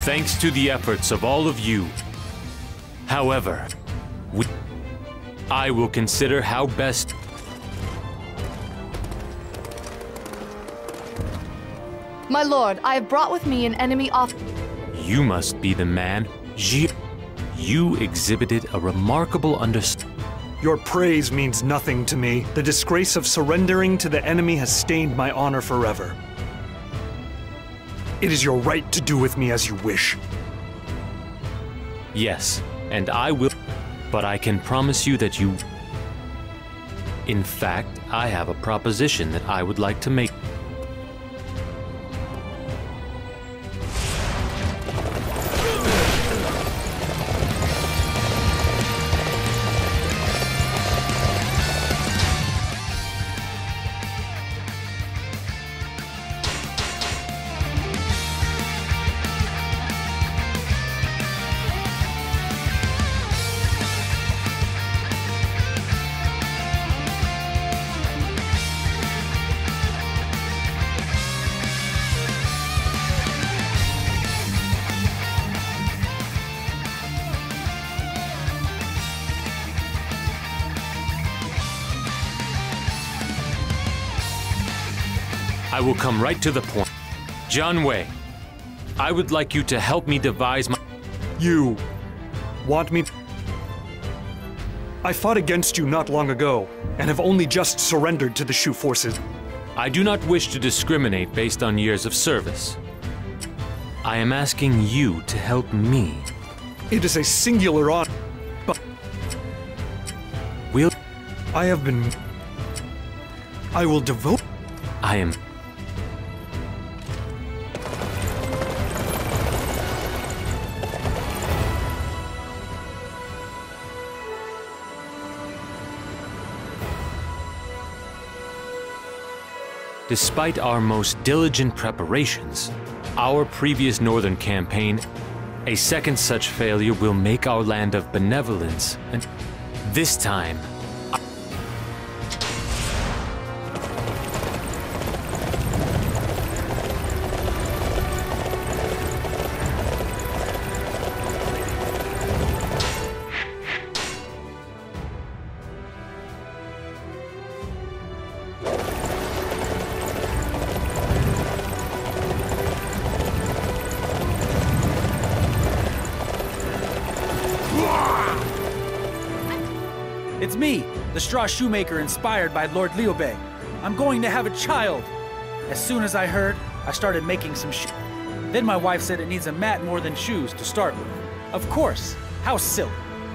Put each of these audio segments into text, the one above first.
thanks to the efforts of all of you. However, I will consider how best. My lord, I have brought with me an enemy off. You must be the man, Zhuge. You exhibited a remarkable understanding. Your praise means nothing to me. The disgrace of surrendering to the enemy has stained my honor forever. It is your right to do with me as you wish. Yes, and I will, but I can promise you that you... In fact, I have a proposition that I would like to make. I will come right to the point. John Wei, I would like you to help me devise my... You want me? I fought against you not long ago, and have only just surrendered to the Shu forces. I do not wish to discriminate based on years of service. I am asking you to help me. It is a singular honor, but... Will... I have been... I will devote... I am... Despite our most diligent preparations, our previous northern campaign, a second such failure will make our land of benevolence, and this time... It's me, the straw shoemaker inspired by Lord Liu. I'm going to have a child. As soon as I heard, I started making some shoes. Then my wife said it needs a mat more than shoes to start with. Of course, how silly.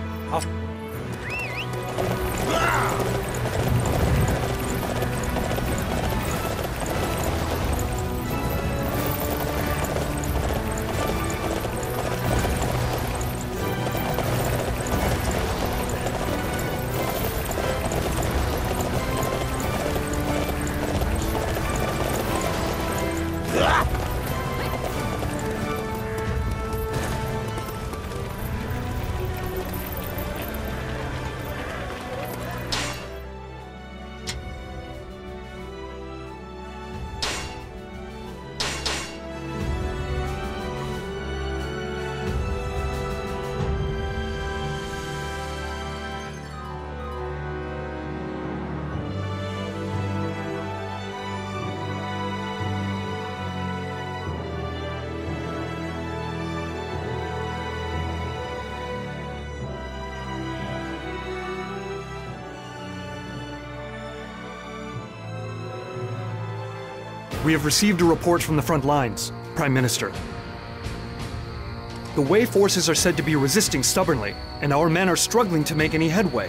We have received a report from the front lines, Prime Minister. The Wei forces are said to be resisting stubbornly, and our men are struggling to make any headway.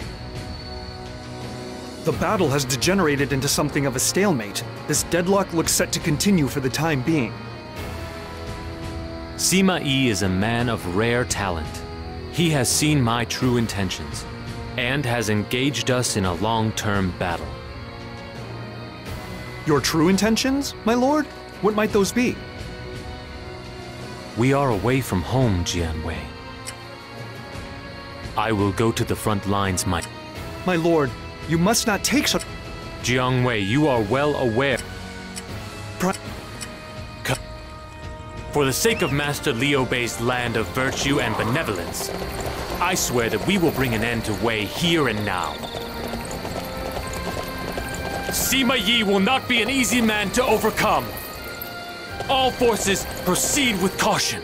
The battle has degenerated into something of a stalemate. This deadlock looks set to continue for the time being. Sima Yi is a man of rare talent. He has seen my true intentions, and has engaged us in a long-term battle. Your true intentions, my lord? What might those be? We are away from home, Jian Wei. I will go to the front lines, my lord, you must not take such... Jiang Wei, you are well aware. For the sake of Master Liu Bei's land of virtue and benevolence, I swear that we will bring an end to Wei here and now. Sima Yi will not be an easy man to overcome. All forces proceed with caution.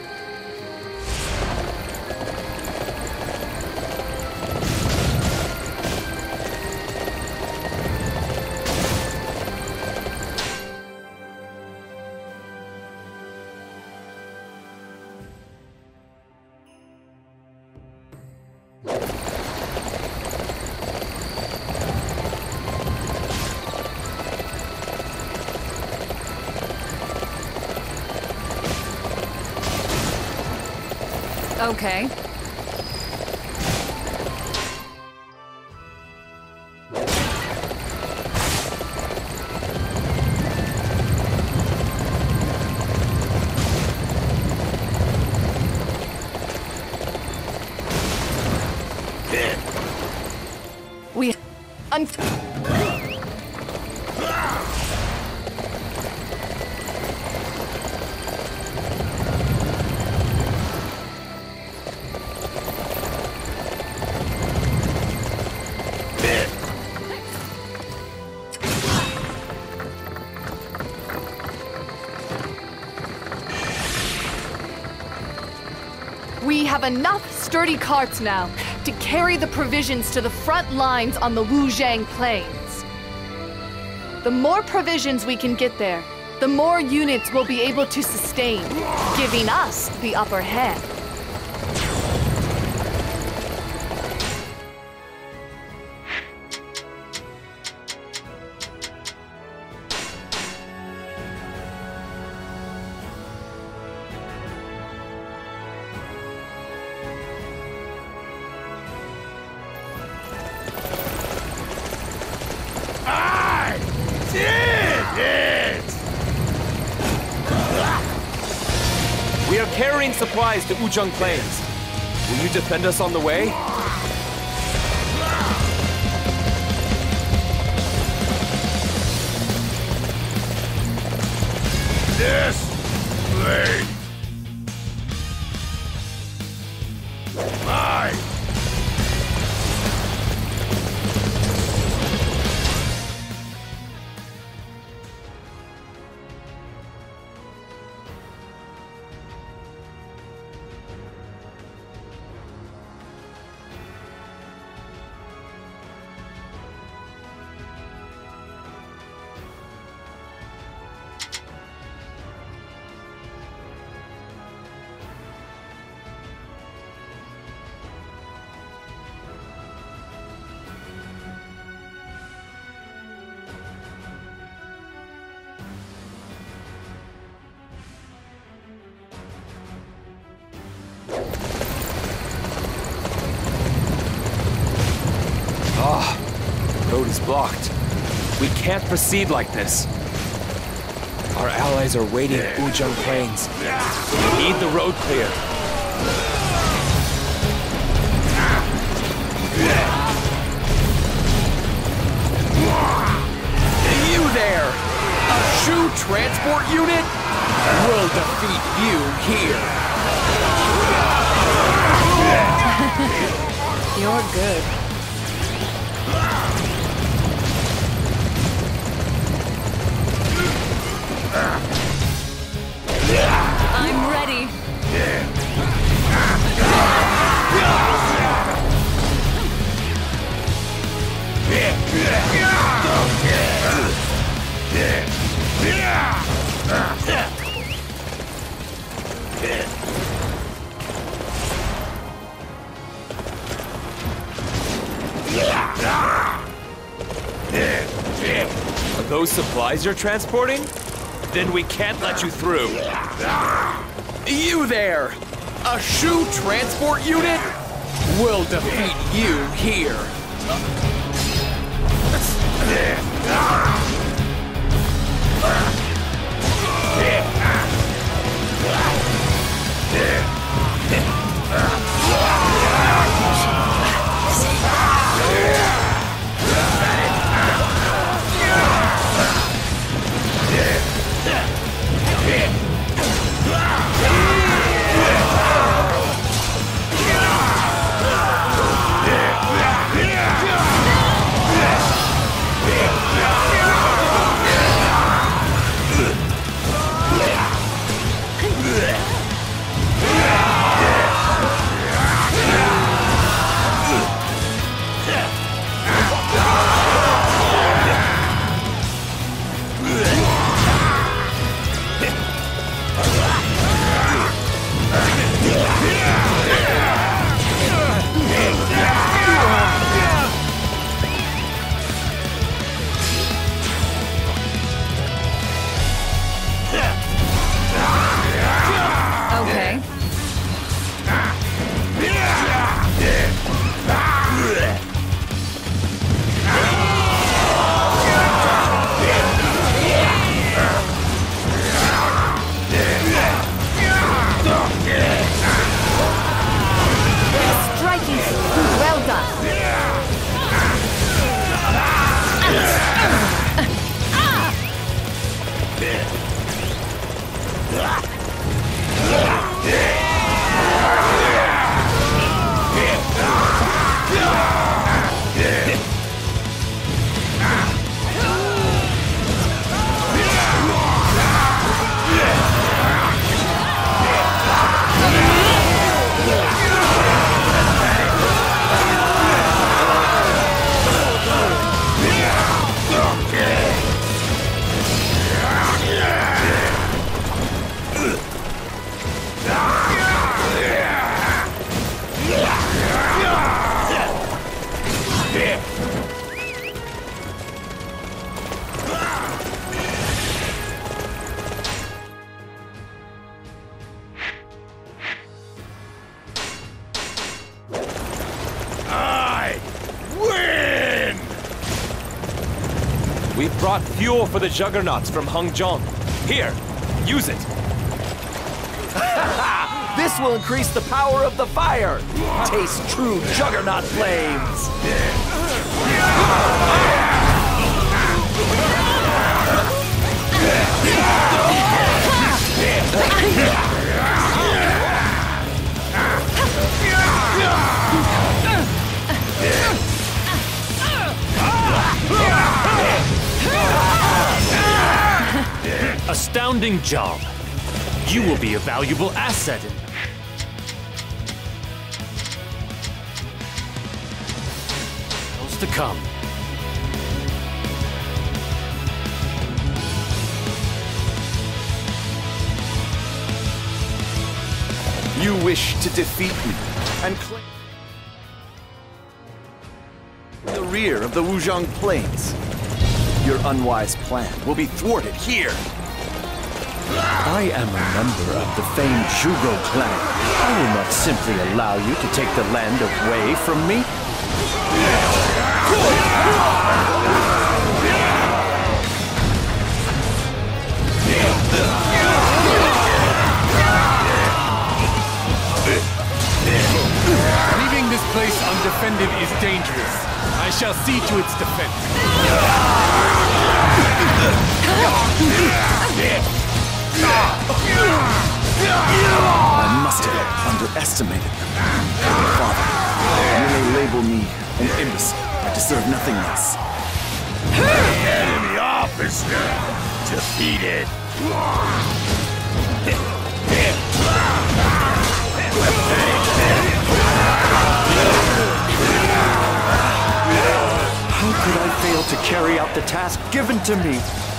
Okay. We... We have enough sturdy carts now to carry the provisions to the front lines on the Wujiang Plains. The more provisions we can get there, the more units we'll be able to sustain, giving us the upper hand. We are carrying supplies to Wujiang Plains. Will you defend us on the way? This blade. Mine. Road is blocked. We can't proceed like this. Our allies are waiting at Wujiang Plains. We need the road clear. You there! A Shu transport unit? We'll defeat you here. You're good. I'm ready. Are those supplies you're transporting? Then we can't let you through. You there! A Shu transport unit? We'll defeat you here. We've brought fuel for the juggernauts from Hengzhong. Here, use it. This will increase the power of the fire. Taste true juggernaut flames. Astounding job. You will be a valuable asset in to come. You wish to defeat me and claim the rear of the Wuzhong Plains. Your unwise plan will be thwarted here. I am a member of the famed Zhuge clan. I will not simply allow you to take the land of Wei from me. Leaving this place undefended is dangerous. I shall see to its defense. I must have underestimated them. Father, you may label me an imbecile. I deserve nothing less. Enemy officer defeated. How could I fail to carry out the task given to me?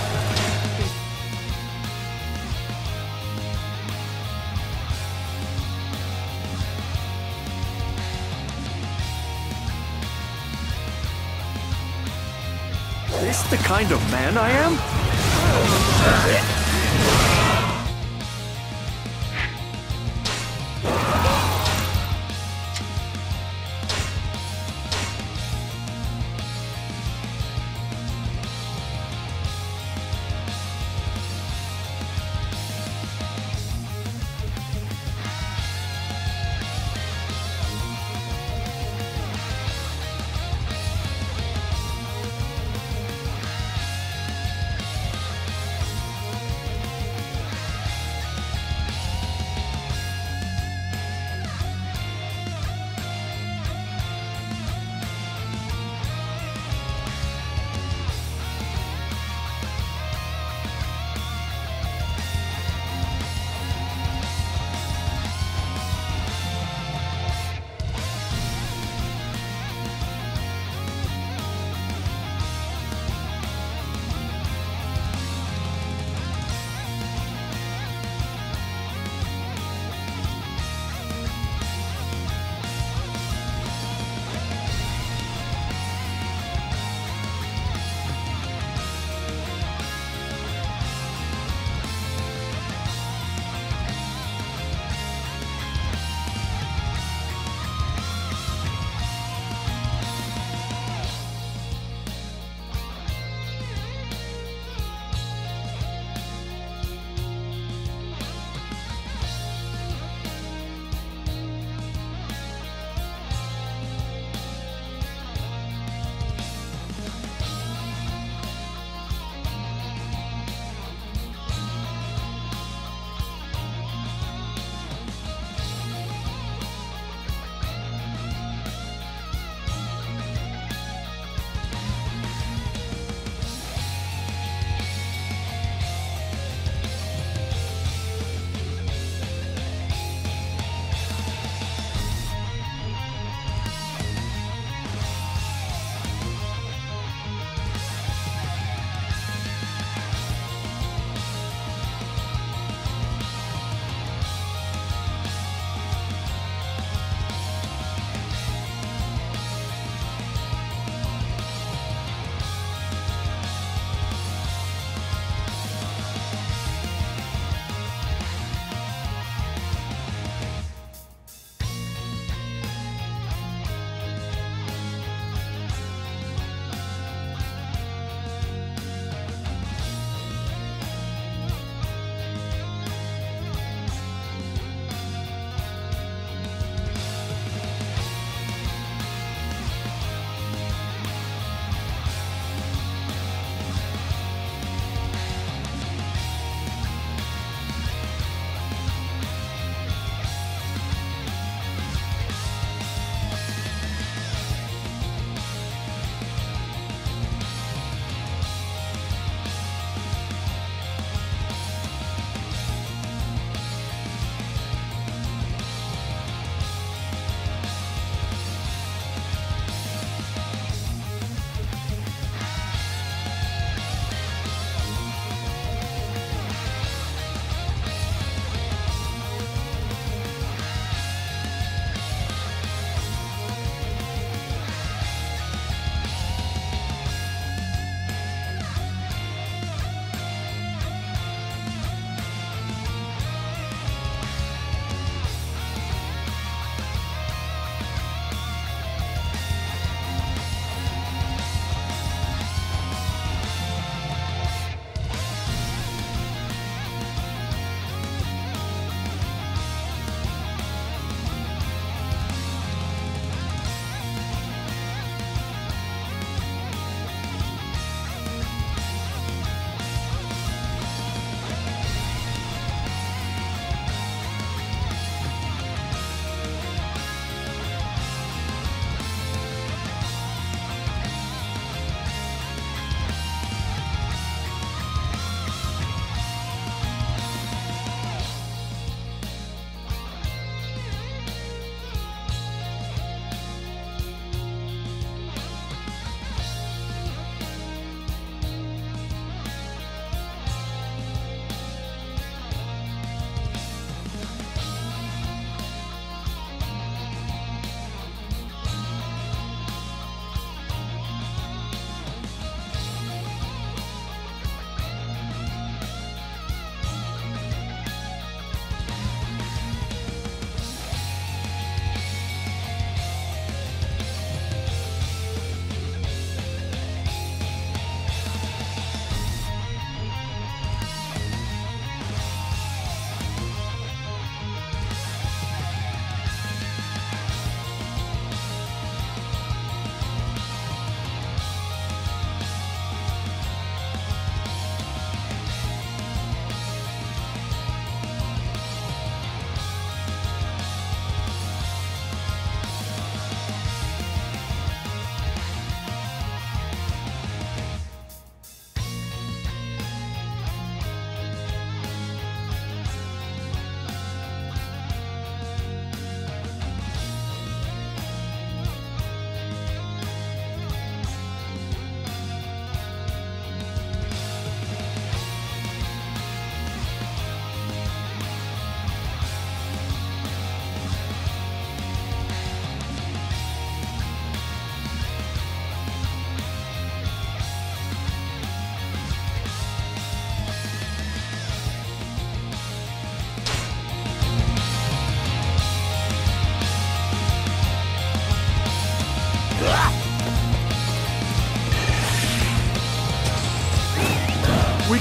Is this the kind of man I am?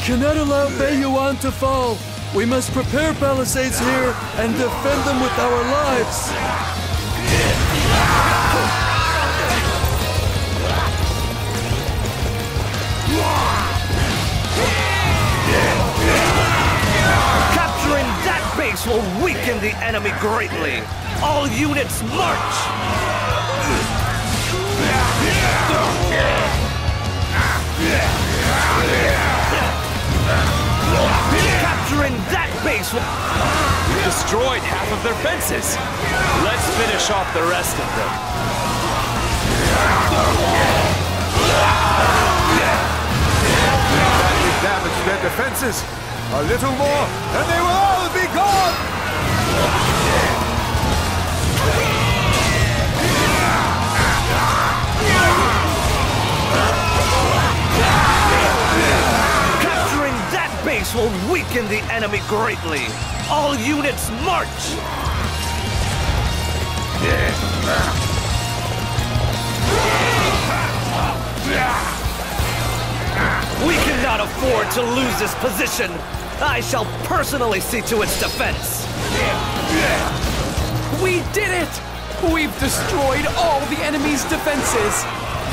cannot allow Wei Yan to fall. We must prepare palisades here and defend them with our lives. Capturing that base will weaken the enemy greatly. All units march! Capturing that base will... We've destroyed half of their fences. Let's finish off the rest of them. That we've damaged their defenses. A little more, and they will all be gone! Capturing that base will weaken the enemy greatly. All units march! We cannot afford to lose this position. I shall personally see to its defense. We did it! We've destroyed all the enemy's defenses!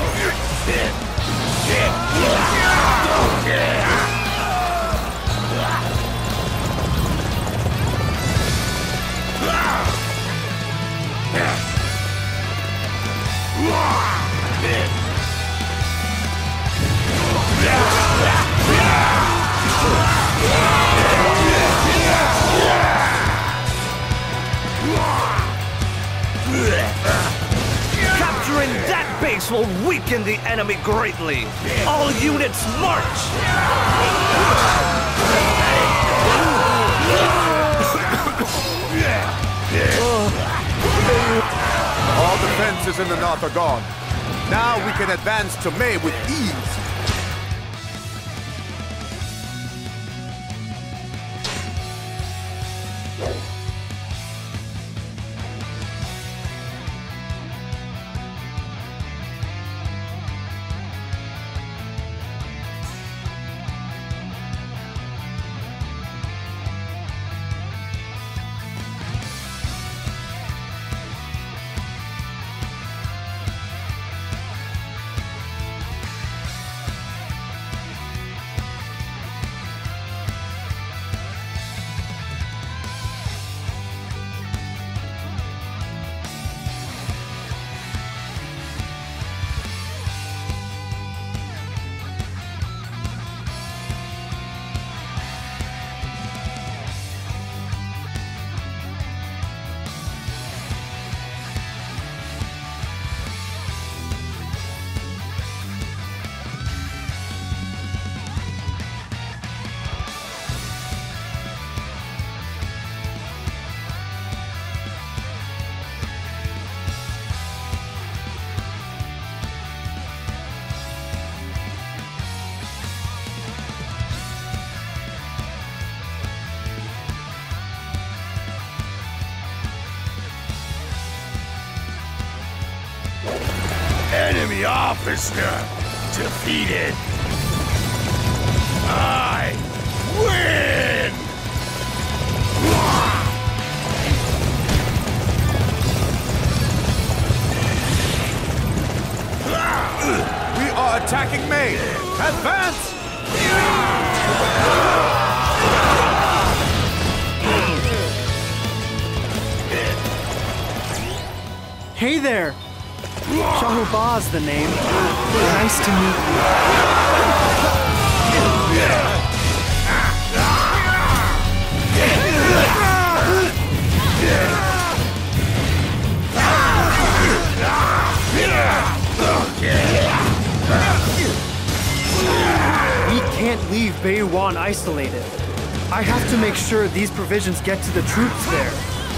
Capturing that base will weaken the enemy greatly. All units march! All defenses in the north are gone. Now we can advance to Mei with ease. Enemy officer defeated. I win! We are attacking Mei. Advance! Hey there! Shahuba's the name. Nice to meet We can't leave Wei Yan isolated. I have to make sure these provisions get to the troops there.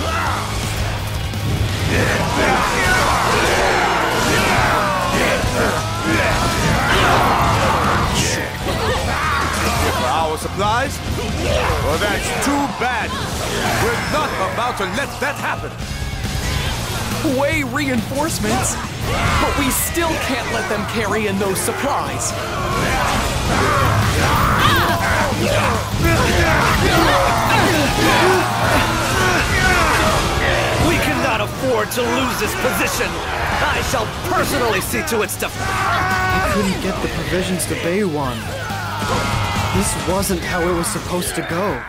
For our supplies? Well, that's too bad. We're not about to let that happen. Way reinforcements, but we still can't let them carry in those supplies. We cannot afford to lose this position! I shall personally see to its defense! I couldn't get the provisions to Wei Yan. This wasn't how it was supposed to go.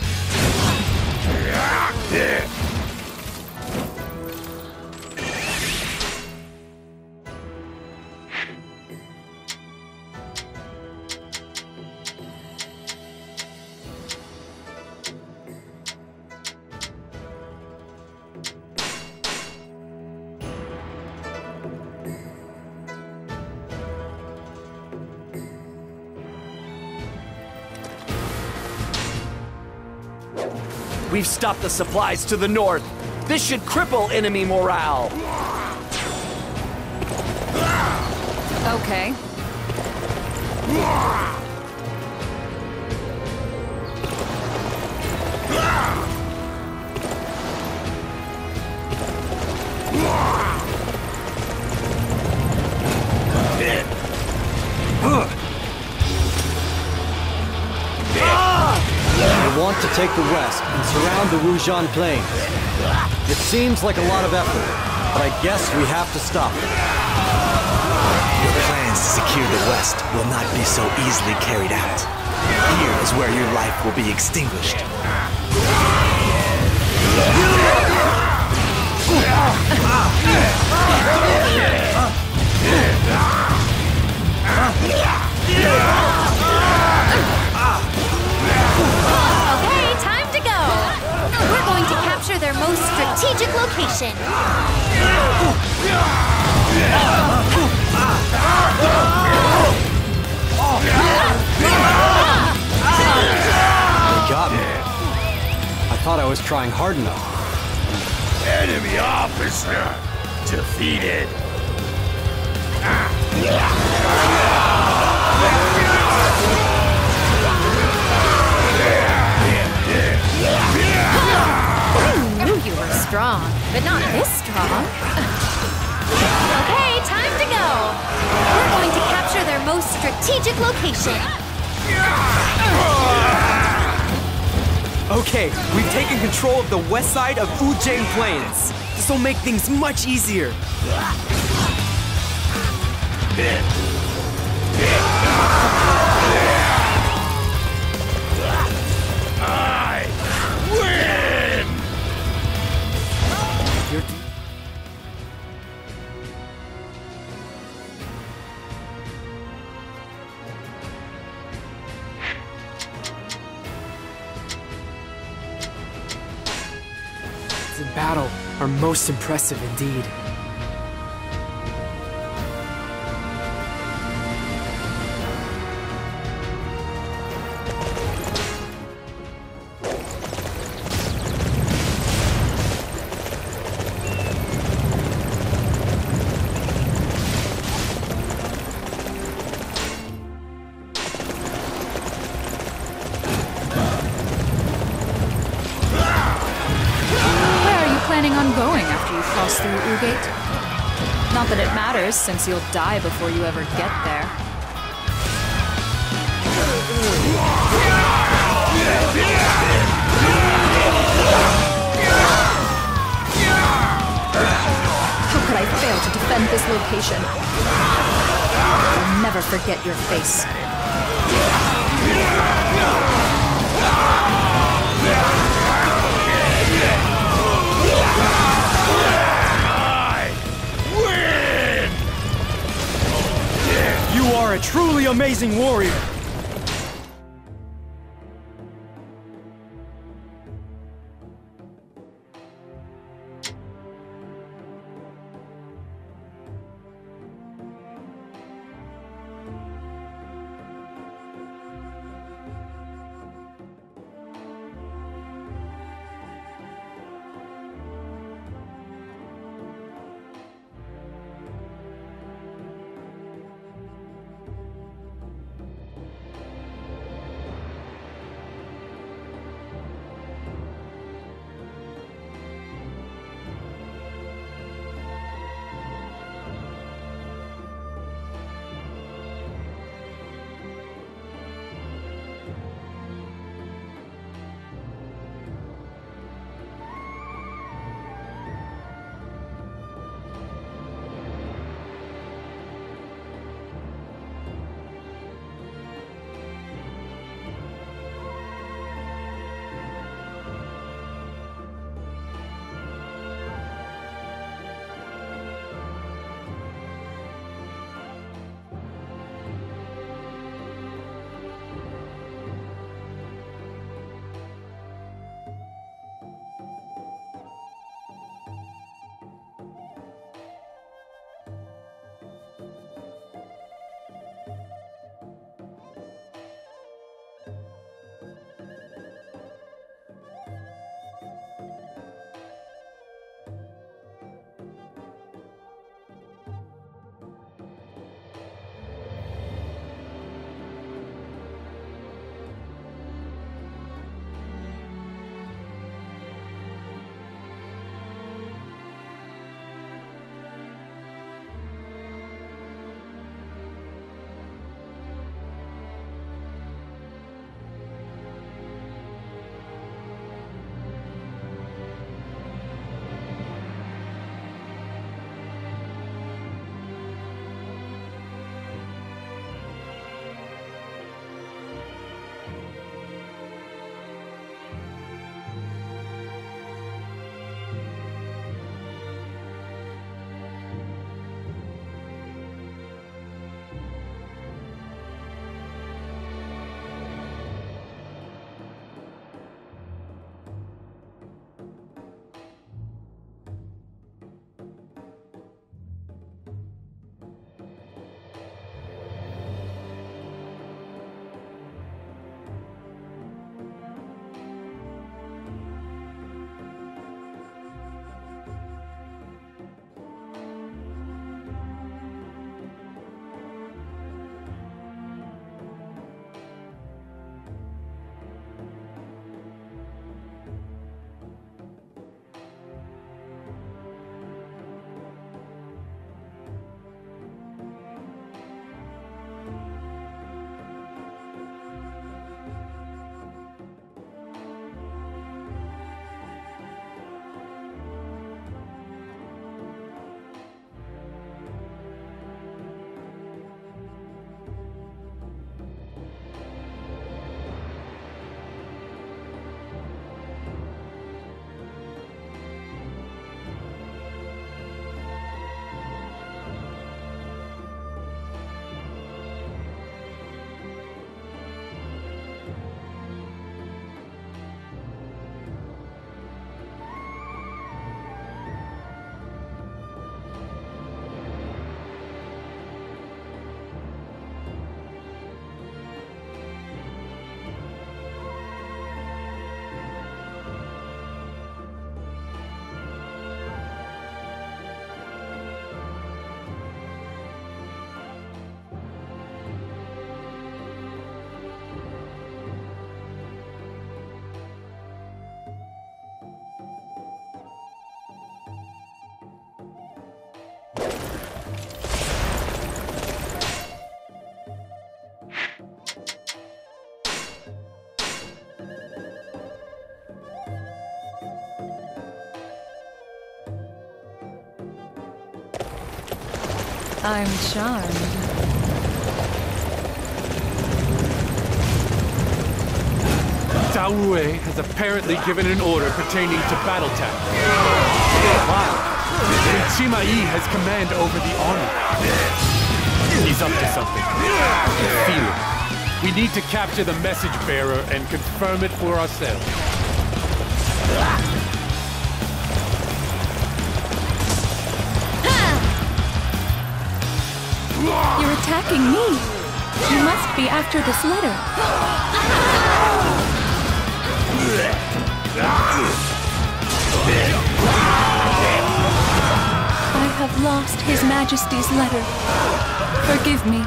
We've stopped the supplies to the north. This should cripple enemy morale. Okay. I want to take the west and surround the Zhuge Plains. It seems like a lot of effort, but I guess we have to stop it. Your plans to secure the west will not be so easily carried out. Here is where your life will be extinguished. Okay, time to go! We're going to capture their most strategic location. They got me. I thought I was trying hard enough. Enemy officer defeated. I knew you were strong, but not this strong. Okay, time to go! We're going to capture their most strategic location. Okay, we've taken control of the west side of Zhuge Plains. This will make things much easier. I win! The battle are most impressive indeed. On going after you cross through Ugate? Not that it matters, since you'll die before you ever get there. How could I fail to defend this location? I'll never forget your face. I win! You are a truly amazing warrior! I'm charmed. Cao Rui has apparently given an order pertaining to battle tactics. Wow. Sima Yi has command over the army. He's up to something. I can feel it. We need to capture the message bearer and confirm it for ourselves. You're attacking me. You must be after this letter. I have lost His Majesty's letter. Forgive me.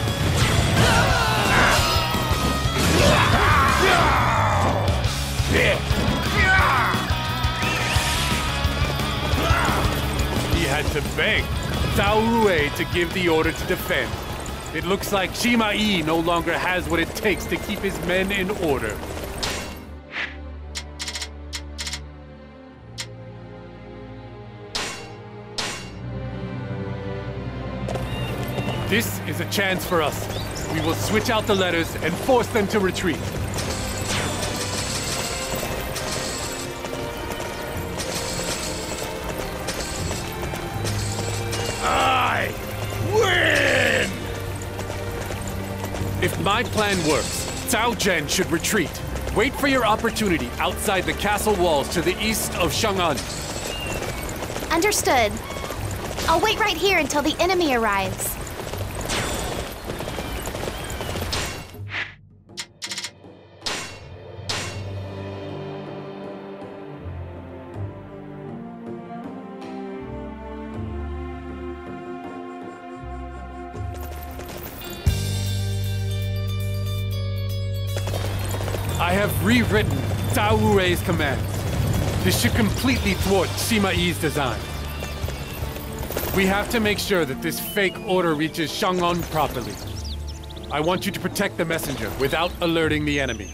He had to beg Cao Rui to give the order to defend. It looks like Sima Yi no longer has what it takes to keep his men in order. This is a chance for us. We will switch out the letters and force them to retreat. I win! If my plan works, Cao Zhen should retreat. Wait for your opportunity outside the castle walls to the east of Chang'an. Understood. I'll wait right here until the enemy arrives. I have rewritten Cao Rui's commands. This should completely thwart Sima Yi's design. We have to make sure that this fake order reaches Chang'an properly. I want you to protect the messenger without alerting the enemy.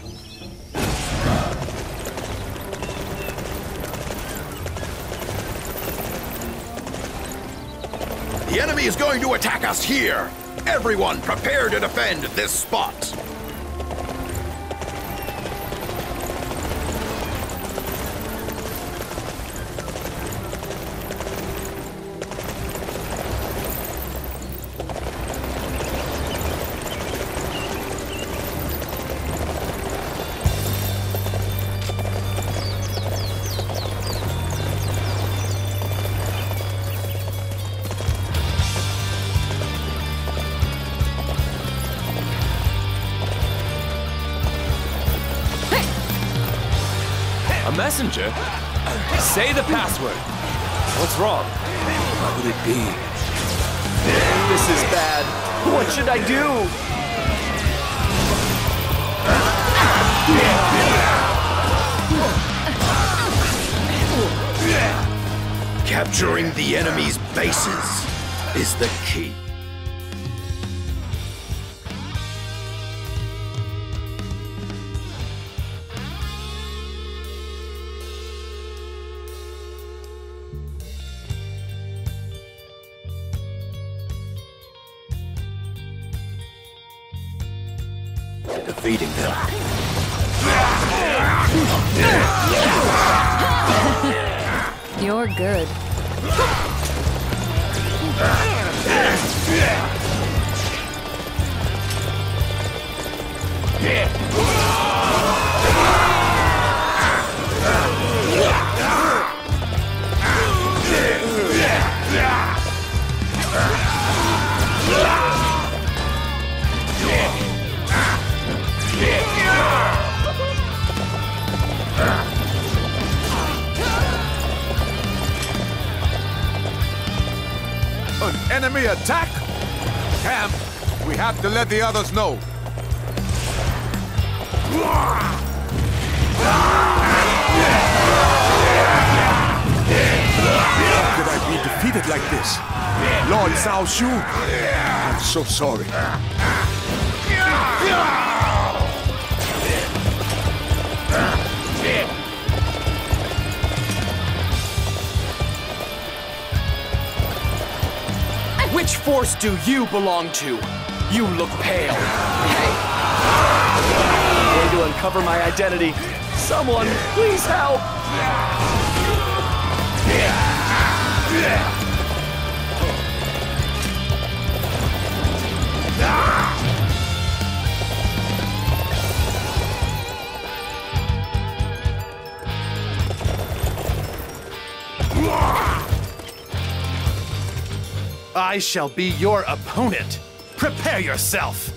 The enemy is going to attack us here! Everyone prepare to defend this spot! Messenger? Say the password. What's wrong? What would it be? This is bad. What should I do? Capturing the enemy's bases is the key. Defeating them. You're good. An enemy attack? Camp, we have to let the others know. How could I be defeated like this? Lord Cao Shu, I'm so sorry. Which force do you belong to? You look pale. I'm going to uncover my identity. Someone, please help! I shall be your opponent. Prepare yourself.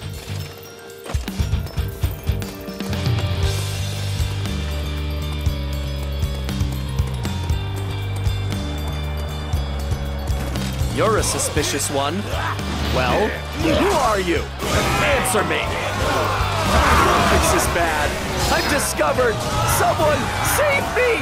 You're a suspicious one. Well, who are you? Answer me! This is bad. I've discovered! Someone save me!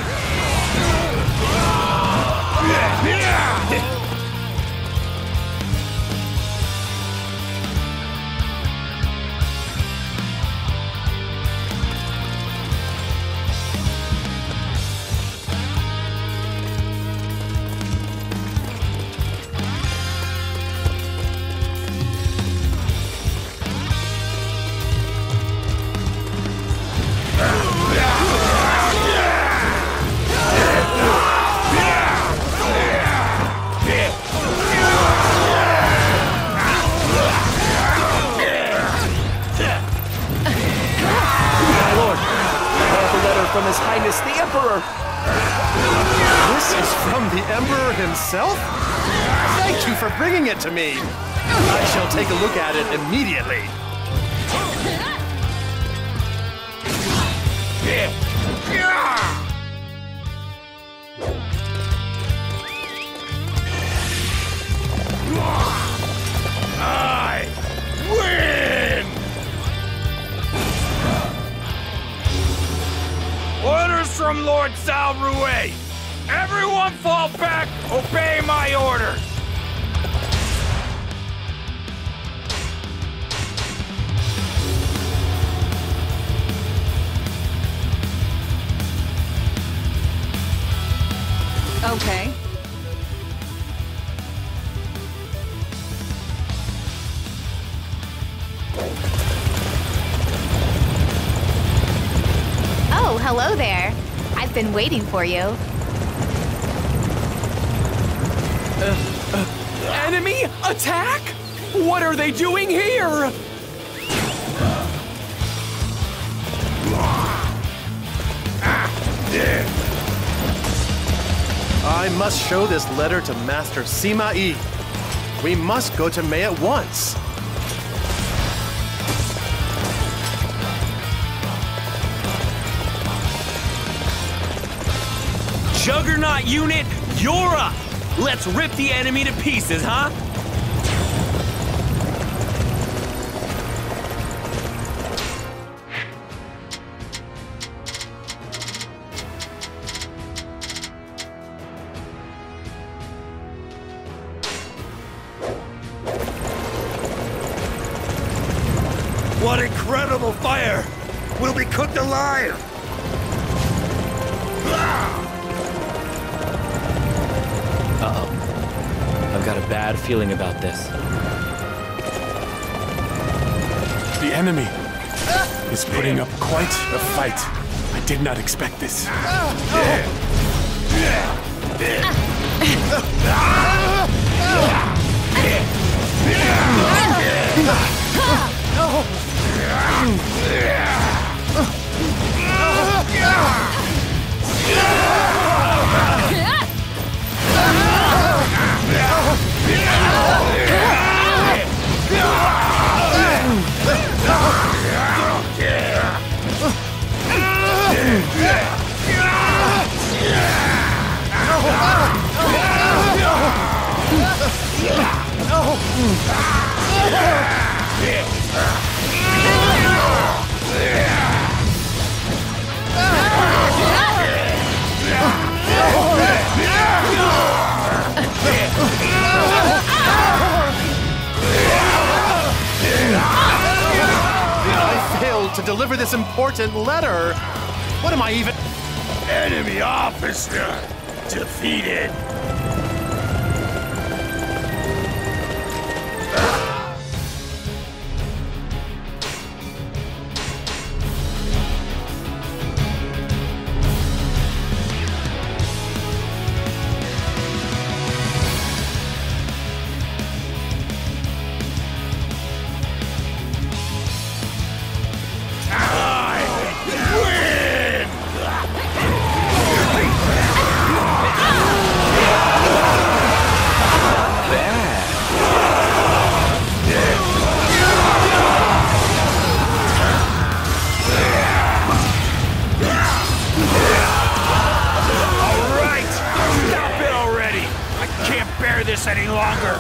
From His Highness the Emperor! This is from the Emperor himself? Thank you for bringing it to me! I shall take a look at it immediately. I win! Orders from Lord Cao Rui! Everyone fall back! Obey my orders! Okay. Oh, hello there. I've been waiting for you. Enemy attack? What are they doing here? I must show this letter to Master Sima Yi. We must go to Mei at once. Juggernaut unit, you're up! Let's rip the enemy to pieces, huh? What incredible fire! We'll be cooked alive! Uh-oh. I've got a bad feeling about this. The enemy is putting up quite a fight. I did not expect this. I failed to deliver this important letter. What am I even... Enemy officer defeated. Can't bear this any longer.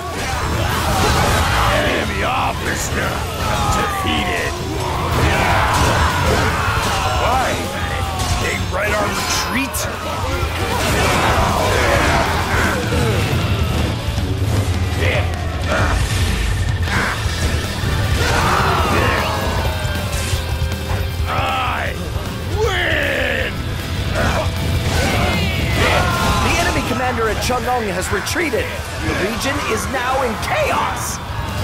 Enemy officer defeated. Why? They read our retreat? I win! The enemy commander at Chang'an has retreated. The region is now in chaos.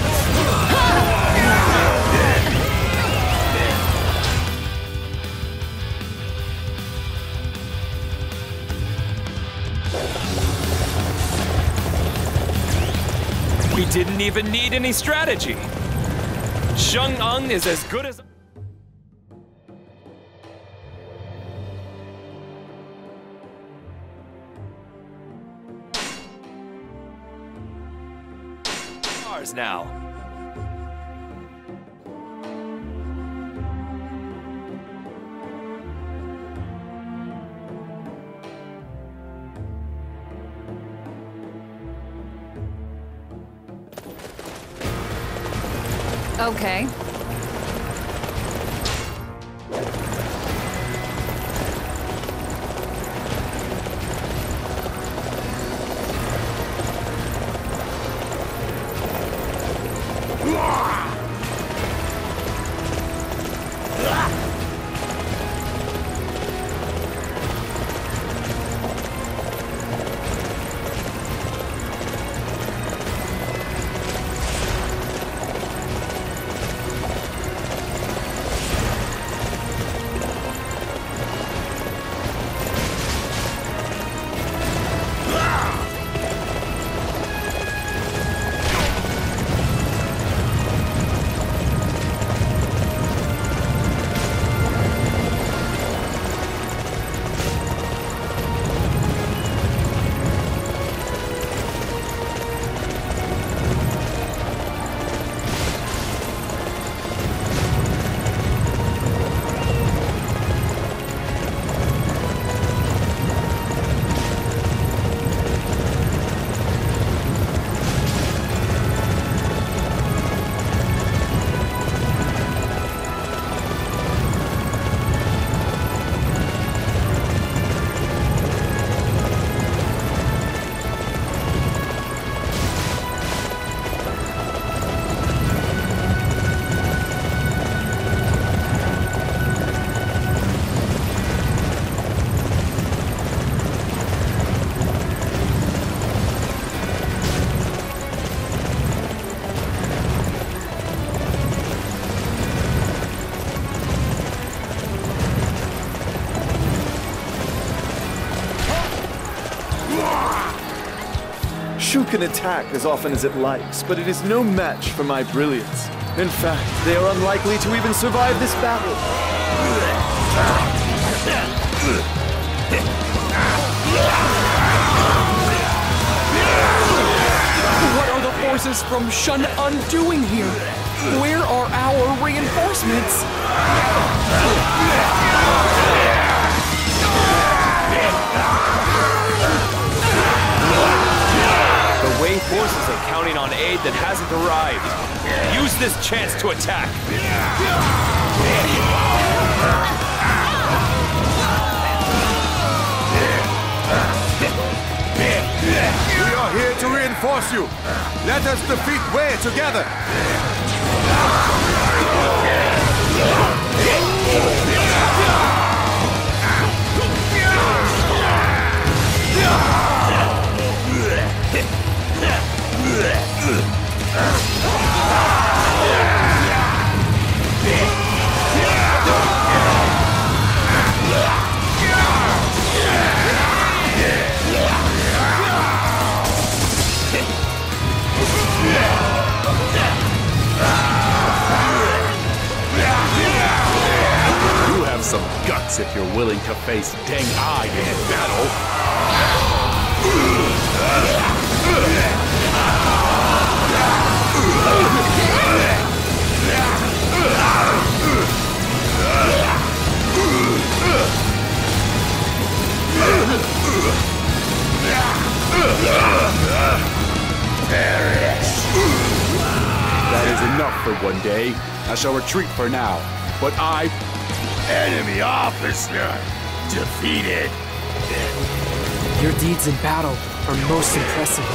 We didn't even need any strategy. Chang'an is as good as... ours now. Okay. Shu can attack as often as it likes, but it is no match for my brilliance. In fact, they are unlikely to even survive this battle. What are the forces from Shu Han doing here? Where are our reinforcements? The Wei forces are counting on aid that hasn't arrived. Use this chance to attack. We are here to reinforce you. Let us defeat Wei together. You have some guts if you're willing to face Deng Ai in battle. enough for one day. I shall retreat for now. But I... Enemy officer defeated. Your deeds in battle are most impressive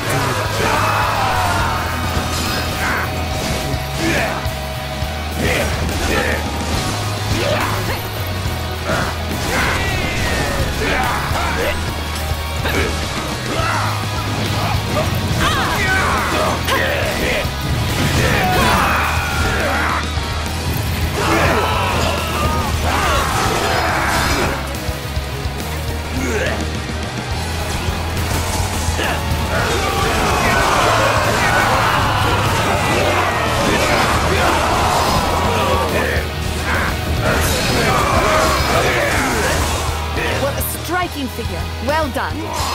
What a striking figure. Well done.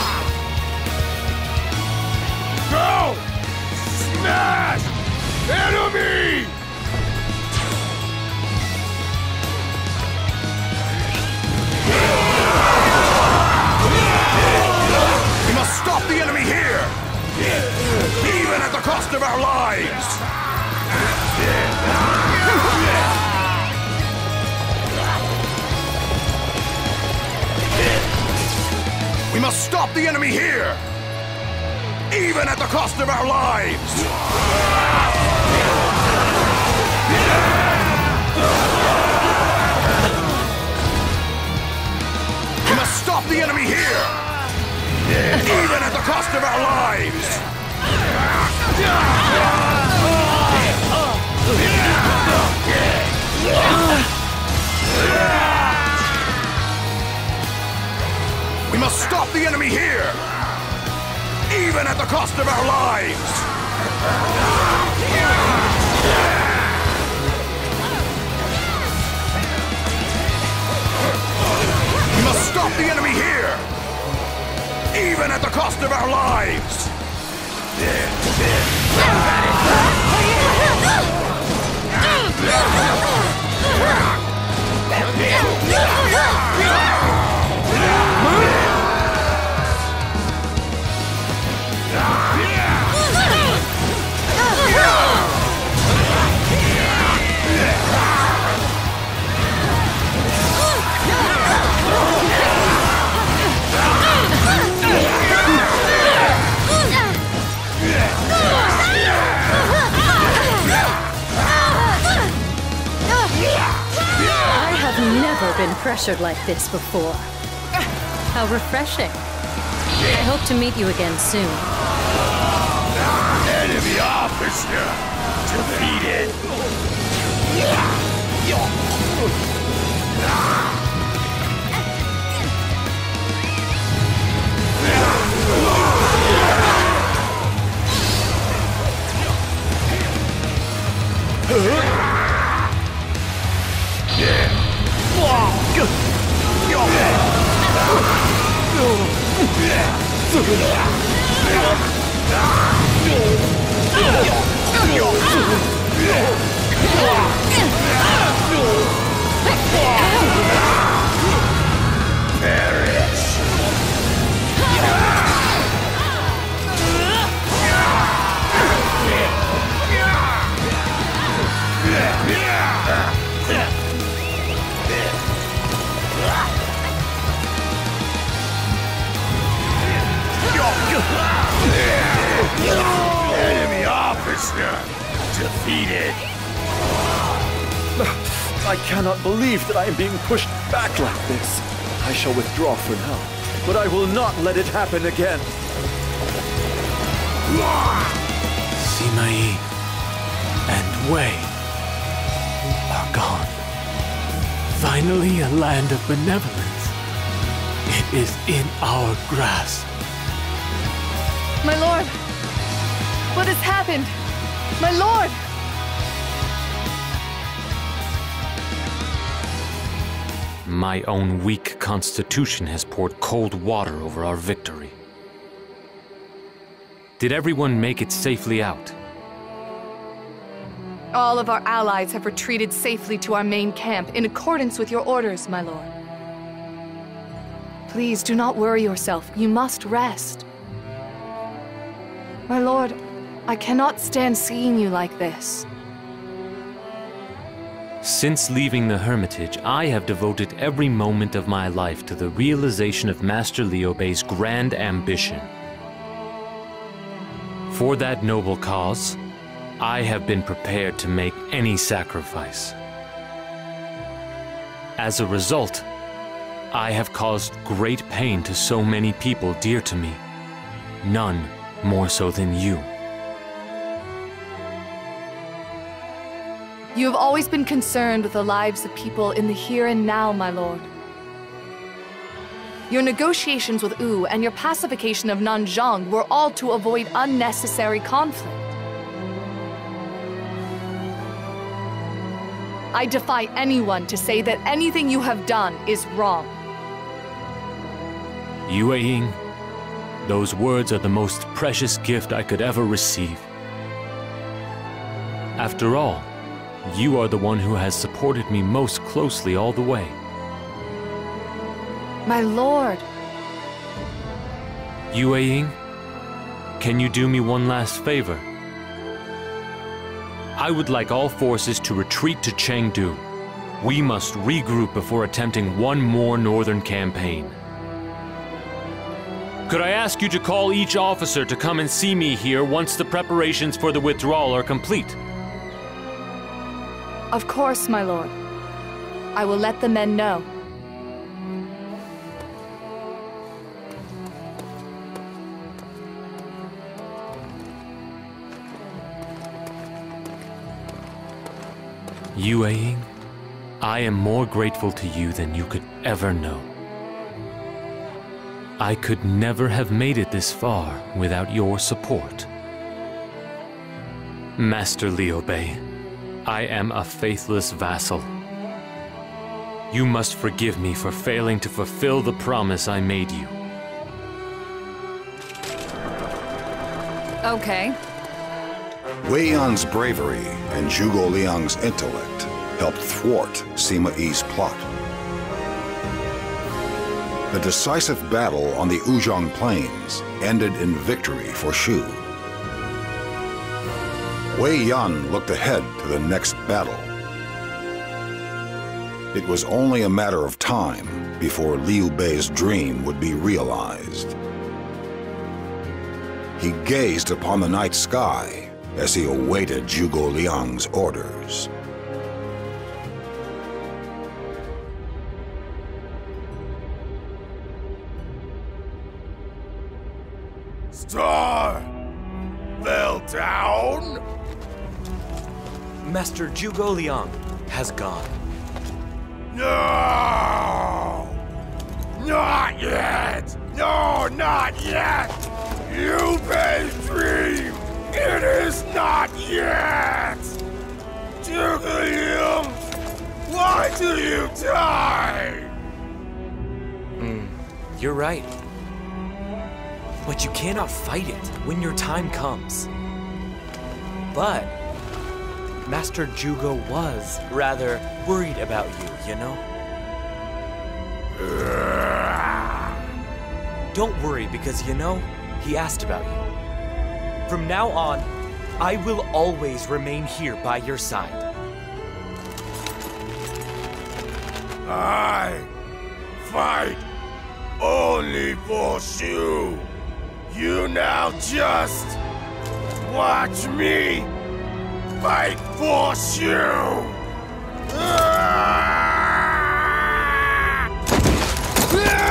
Go! Smash! Enemy! We must stop the enemy here! Even at the cost of our lives! We must stop the enemy here! Even at the cost of our lives! We must stop the enemy here! Even at the cost of our lives! We must stop the enemy here! Even at the cost of our lives! We must stop the enemy here! Even at the cost of our lives! Never been pressured like this before. How refreshing. I hope to meet you again soon. Enemy officer defeated. Enemy officer defeated. I cannot believe that I am being pushed back like this. I shall withdraw for now, but I will not let it happen again. Sima Yi and Wei are gone. Finally, a land of benevolence. It is in our grasp. My lord! What has happened? My lord! My own weak constitution has poured cold water over our victory. Did everyone make it safely out? All of our allies have retreated safely to our main camp in accordance with your orders, my lord. Please do not worry yourself. You must rest. My lord, I cannot stand seeing you like this. Since leaving the Hermitage, I have devoted every moment of my life to the realization of Master Liu Bei's grand ambition. For that noble cause, I have been prepared to make any sacrifice. As a result, I have caused great pain to so many people dear to me, none more so than you. You have always been concerned with the lives of people in the here and now, my lord. Your negotiations with Wu and your pacification of Nanzhang were all to avoid unnecessary conflict. I defy anyone to say that anything you have done is wrong. Wei Yan, those words are the most precious gift I could ever receive. After all, you are the one who has supported me most closely all the way. My lord. Wei Yan, can you do me one last favor? I would like all forces to retreat to Chengdu. We must regroup before attempting one more northern campaign. Could I ask you to call each officer to come and see me here once the preparations for the withdrawal are complete? Of course, my lord. I will let the men know. Wei Yan, I am more grateful to you than you could ever know. I could never have made it this far without your support. Master Liu Bei, I am a faithless vassal. You must forgive me for failing to fulfill the promise I made you. Okay. Wei Yan's bravery and Zhuge Liang's intellect helped thwart Sima Yi's plot. The decisive battle on the Wuzhong Plains ended in victory for Shu. Wei Yan looked ahead to the next battle. It was only a matter of time before Liu Bei's dream would be realized. He gazed upon the night sky as he awaited Zhuge Liang's orders. Star fell down? Master Zhuge Liang has gone. No! Not yet! No, not yet! Liu Bei's dream! It is not yet! Zhuge Liang, why do you die? You're right. But you cannot fight it when your time comes. But Master Zhuge was rather worried about you, you know? Don't worry, because you know, he asked about you. From now on, I will always remain here by your side. I fight only for Shu. You now just watch me fight for Shu.